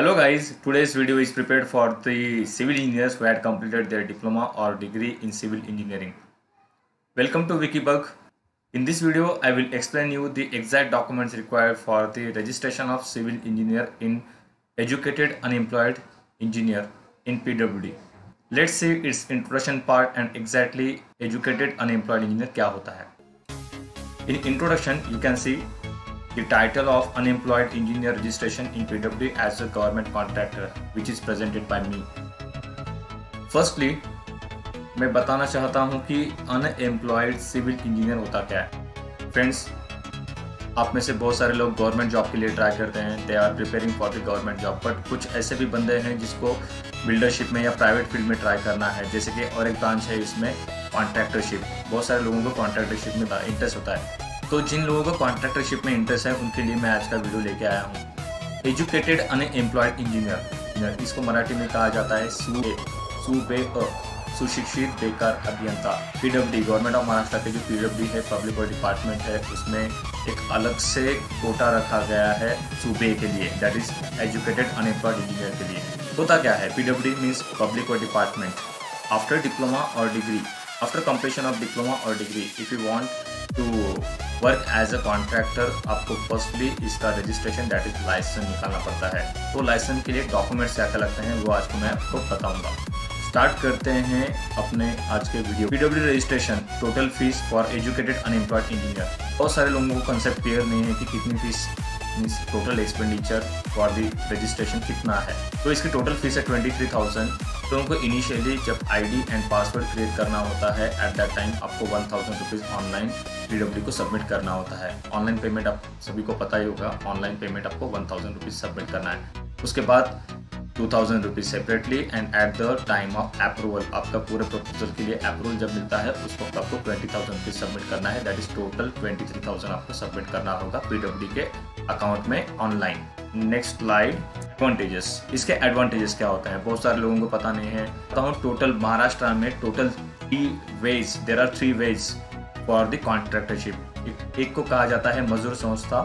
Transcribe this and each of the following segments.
Hello guys, today's video is prepared for the civil engineers who had completed their diploma or degree in civil engineering. Welcome to Wikibug. In this video, I will explain you the exact documents required for the registration of civil engineer in educated unemployed engineer in PWD. Let's see its introduction part and exactly educated unemployed engineer क्या होता है. In introduction, you can see the title of unemployed engineer registration in PWD as a government contractor, which is presented by me. Firstly, मैं बताना चाहता हूँ कि unemployed civil engineer होता क्या है. फ्रेंड्स, आप में से बहुत सारे लोग गवर्नमेंट जॉब के लिए ट्राई करते हैं. They are preparing for the government job, but कुछ ऐसे भी बंदे हैं जिसको बिल्डरशिप में या प्राइवेट फील्ड में ट्राई करना है. जैसे कि और एक ब्रांच है इसमें कॉन्ट्रैक्टरशिप. बहुत सारे लोगों को कॉन्ट्रैक्टरशिप में इंटरेस्ट होता है. तो जिन लोगों को कॉन्ट्रैक्टरशिप में इंटरेस्ट है उनके लिए मैं आज का वीडियो लेके आया हूँ. एजुकेटेड अनएम्प्लॉयड इंजीनियर, इसको मराठी में कहा जाता है सुशिक्षित बेकार अभियंता. पीडब्ल्यूडी, गवर्नमेंट ऑफ महाराष्ट्र के जो पीडब्ल्यूडी है, पब्लिक वर्क डिपार्टमेंट है, उसमें एक अलग से कोटा रखा गया है सूबे के लिए, that is educated unemployed engineer के लिए. होता क्या है? PWD means public work department. After diploma और degree, after completion of diploma और degree, if you want to work as a contractor, आपको फर्स्टली इसका रजिस्ट्रेशन दैट इज लाइसेंस निकालना पड़ता है. तो लाइसेंस के लिए डॉक्यूमेंट्स क्या क्या लगते हैं वो आज को मैं आपको बताऊंगा. स्टार्ट करते हैं अपने आज के video. PWD registration, total fees for educated unemployed engineer. बहुत सारे लोगों को कंसेप्ट क्लियर नहीं है कि कितनी fees means total expenditure for the registration कितना है. तो इसकी टोटल फीस है 23,000. तो उनको इनिशियली जब आईडी एंड पासवर्ड क्रिएट करना होता है, एट दैट टाइम आपको 1,000 रुपीज़ ऑनलाइन पीडब्ल्यूडी को सबमिट करना होता है. ऑनलाइन पेमेंट आप सभी को पता ही होगा. ऑनलाइन पेमेंट आपको 1,000 रुपीज़ सबमिट करना है. उसके बाद 2,000 rupees separately and at the time of approval, आपका पूरे प्रपोजल के लिए अप्रूवल जब मिलता है उस वक्त आपको 20,000 रुपीज़ सबमिट करना है. दैट इज टोटल 23,000 आपको सबमिट करना होगा पीडब्ल्यूडी के अकाउंट में ऑनलाइन. Next slide. एडवांटेजेस. इसके एडवांटेजेस क्या होते हैं बहुत सारे लोगों को पता नहीं है. टोटल महाराष्ट्र में total 3 ways, there are 3 ways for the contractorship. एक को कहा जाता है मजदूर संस्था.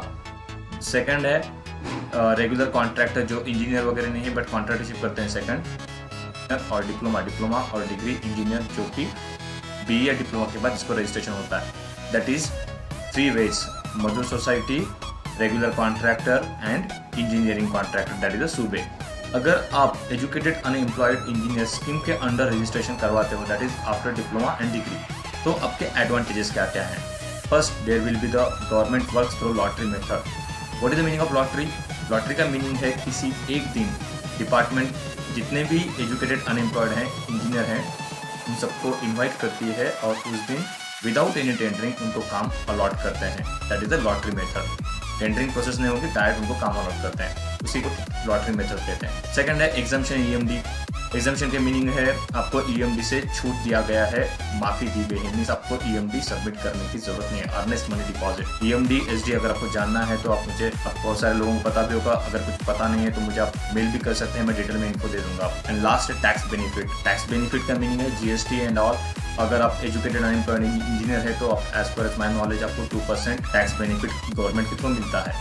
सेकंड है रेगुलर कॉन्ट्रैक्टर जो इंजीनियर वगैरह नहीं है बट कॉन्ट्रैक्टरशिप करते हैं. सेकंड और डिप्लोमा और डिग्री इंजीनियर जो कि बीए या डिप्लोमा के बाद इसको रजिस्ट्रेशन होता है. दैट इज 3 वेज, मजदूर society, regular contractor and engineering contractor, that is a सूबे. अगर आप एजुकेटेड अनएम्प्लॉयड इंजीनियर स्कीम के अंडर रजिस्ट्रेशन करवाते हो, that is after diploma and degree, तो आपके एडवांटेजेस क्या क्या हैं. First, there will be the government works through lottery method. What is the meaning of lottery? Lottery का मीनिंग है किसी एक दिन डिपार्टमेंट जितने भी एजुकेटेड अनएम्प्लॉयड हैं, इंजीनियर हैं, उन सबको इन्वाइट करती है और उस दिन विदाउट एनी टेंडरिंग उनको काम अलॉट करते हैं. That is the lottery method. Tendering process नहीं होगी, डायरेक्ट उनको काम अलॉट करते हैं, उसी को लॉटरी मेथड कहते हैं. सेकंड है एग्जाम्पशन ईएमडी. एग्जाम्पशन के मीनिंग है आपको ईएमडी से छूट दिया गया है, माफी दी गई है, मीन्स आपको ईएमडी सबमिट करने की जरूरत नहीं है. Earnest money deposit, EMD SD अगर आपको जानना है तो आप मुझे, बहुत सारे लोगों को पता भी होगा, अगर कुछ पता नहीं है तो मुझे आप मेल भी कर सकते हैं, मैं डिटेल में इन्फो दे दूंगा. एंड लास्ट है टैक्स बेनिफिट. टैक्स बेनिफिट का मीनिंग है जीएसटी एंड ऑल. अगर आप एजुकेटेड अनएम्प्लॉयड इंजीनियर है तो आप एज पर माई नॉलेज आपको 2% टैक्स बेनिफिट गवर्नमेंट के थ्रू मिलता है.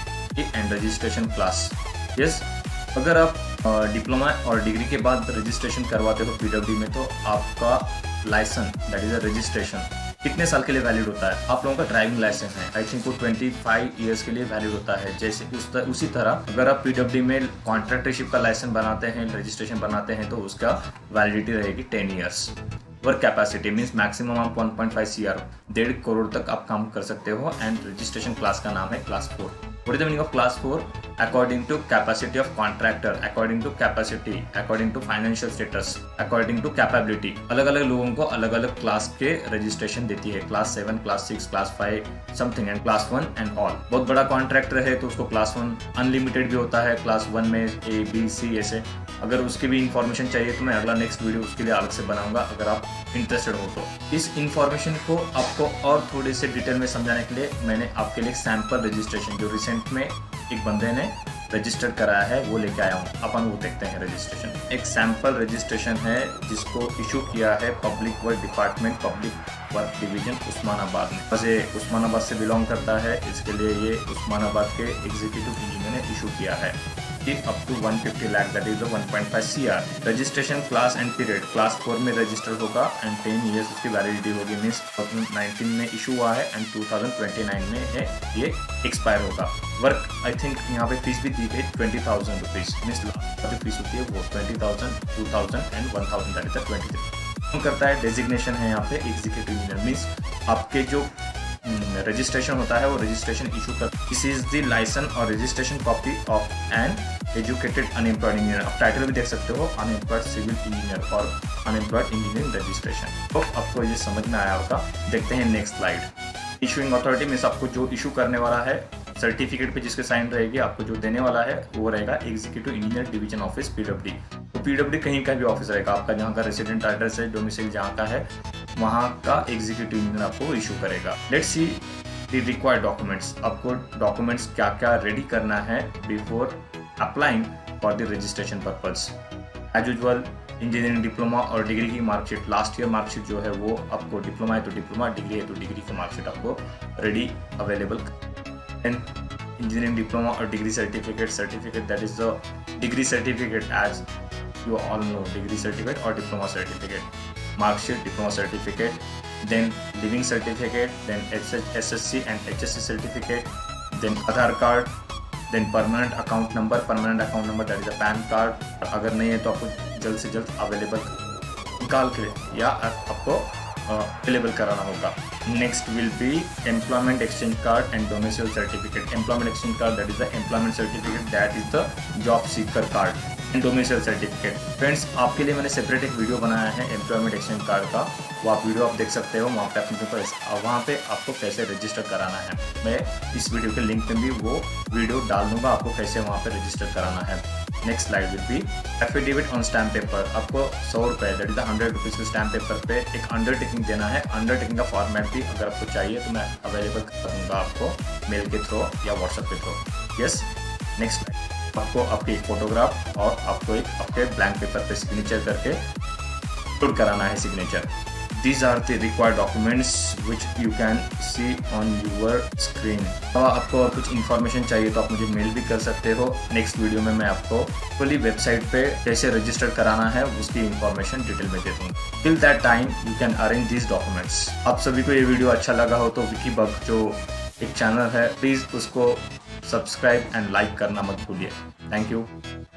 And registration class. यस, अगर आप डिप्लोमा और डिग्री के बाद रजिस्ट्रेशन करवाते हो पीडब्ल्यूडी में तो आपका licence that is a registration कितने साल के लिए वैलिड होता है? आप लोगों का ड्राइविंग लाइसेंस है, आई थिंक वो 25 ईयर्स के लिए वैलिड होता है. जैसे उसी तरह अगर आप पीडब्ल्यूडी में कॉन्ट्रैक्टरशिप का लाइसेंस बनाते हैं, रजिस्ट्रेशन बनाते हैं, तो उसका वैलिडिटी रहेगी 10 years. Work capacity means maximum आप 1.5 CR, 1.5 करोड़ तक आप काम कर सकते हो. एंड रजिस्ट्रेशन क्लास का नाम है class 4. What is the meaning of class 4? According to capacity of contractor, according to capacity, according to financial status, according to capability. अलग अलग लोगों को अलग अलग क्लास के रजिस्ट्रेशन देती है. Class 7, class 6, class 5 something and class 1 and all. बहुत बड़ा कॉन्ट्रैक्टर है तो उसको क्लास 1 अनलिमिटेड भी होता है. क्लास 1 में A, B, C ऐसे. अगर उसकी भी इंफॉर्मेशन चाहिए तो मैं अगला नेक्स्ट वीडियो उसके लिए अलग से बनाऊंगा अगर आप इंटरेस्टेड हो तो. इस इंफॉर्मेशन को आपको और थोड़े से डिटेल में समझाने के लिए मैंने आपके लिए सैंपल रजिस्ट्रेशन जो रिसेंट में एक बंदे ने रजिस्टर कराया है वो लेके आया हूँ. अपन वो देखते हैं रजिस्ट्रेशन. एक सैंपल रजिस्ट्रेशन है जिसको इशू किया है public work department, public work division Osmanabad ने. बस ये उस्मानाबाद से बिलोंग करता है, इसके लिए ये उस्मानाबाद के एग्जीक्यूटिव इंजीनियर ने इशू किया है. up to 150 lakh, that is the 1.5 CR. Registration class and period, class 4 में रजिस्टर होगा एंड 10 years उसकी वैलिडिटी होगी, मीन्स 2019 में इशू हुआ है एंड 2029 में है ये एक्सपायर होगा। वर्क आई थिंक यहाँ पे फीस भी दी गई 20,000 रुपीज़, मीन्स जो फीस होती है वो 20,000, 2,000 एंड 1,000, दैट इज 23 करता है। डेजिग्नेशन है यहाँ पे एग्जीक्यूटिव इंजीनियर, मीन्स आपके जो रजिस्ट्रेशन होता है वो रजिस्ट्रेशन इशू कर, दिस इज द लाइसेंस और registration copy of an educated unemployed engineer. आप टाइटल भी देख सकते हो, अनएम्प्लॉयड सिविल इंजीनियर और अनएम्प्लॉयड इंजीनियरिंग रजिस्ट्रेशन। तो आपको ये समझ में आया होगा। देखते हैं next slide. Issuing authority means आपको जो इशू करने वाला है, सर्टिफिकेट पे जिसके साइन रहेगी, आपको जो देने वाला है वो रहेगा executive engineer division office PWD. तो पीडब्ल्यूडी कहीं का भी ऑफिस रहेगा, आपका जहाँ का रेसिडेंट एड्रेस है, डोमिसाइल जहाँ का है, वहाँ का एग्जीक्यूटिव इंजीनियर आपको इशू करेगा। Let's see the required documents. आपको डॉक्यूमेंट्स क्या क्या रेडी करना है before applying for the registration purpose. As usual engineering diploma और डिग्री की मार्कशीट, लास्ट ईयर मार्कशीट जो है वो आपको, डिप्लोमा है तो डिप्लोमा, डिग्री है तो डिग्री की मार्कशीट आपको रेडी अवेलेबल। इंजीनियरिंग डिप्लोमा और degree certificate that is the degree certificate, as you all know, degree certificate or diploma certificate, mark sheet, diploma certificate, then living certificate, then SSC and HSC certificate, then Aadhaar card, then permanent account number that is a PAN card। अगर नहीं है तो आपको जल्द से जल्द available निकाल के या आपको अवेलेबल कराना होगा। Next will be employment exchange card and domicile certificate. Employment exchange card that is the employment certificate, that is the job seeker card and domicile certificate. Friends, आपके लिए मैंने सेपरेट एक वीडियो बनाया है एम्प्लॉयमेंट एक्सचेंज कार्ड का, वो आप video आप देख सकते हो वहाँ पे आपको कैसे रजिस्टर कराना है। मैं इस वीडियो के लिंक में भी वो वीडियो डाल दूंगा, आपको कैसे वहाँ पे रजिस्टर कराना है। Next slide will be affidavit on stamp paper. आपको 100 रुपये, दैट इज द 100 रुपीज़ के स्टैम्प पेपर पे एक अंडरटेकिंग देना है। अंडरटेकिंग का फॉर्मेट भी अगर आपको चाहिए तो मैं अवेलेबल कर दूँगा आपको मेल के थ्रू या व्हाट्सएप के थ्रू। Yes, next slide. आपको आपकी एक फोटोग्राफ और आपको एक आपके ब्लैंक पेपर पे सिग्नेचर करके अपलोड कराना है signature. These are the required documents which you can see on your screen। अब आपको और कुछ इन्फॉर्मेशन चाहिए तो आप मुझे मेल भी कर सकते हो। नेक्स्ट वीडियो में मैं आपको फुली वेबसाइट पे कैसे रजिस्टर कराना है उसकी इन्फॉर्मेशन डिटेल में दे दूँगा। Till that time you can arrange this documents. आप सभी को ये वीडियो अच्छा लगा हो तो विकीबग जो एक चैनल है, प्लीज़ उसको सब्सक्राइब एंड लाइक करना मत भूलिए। Thank you.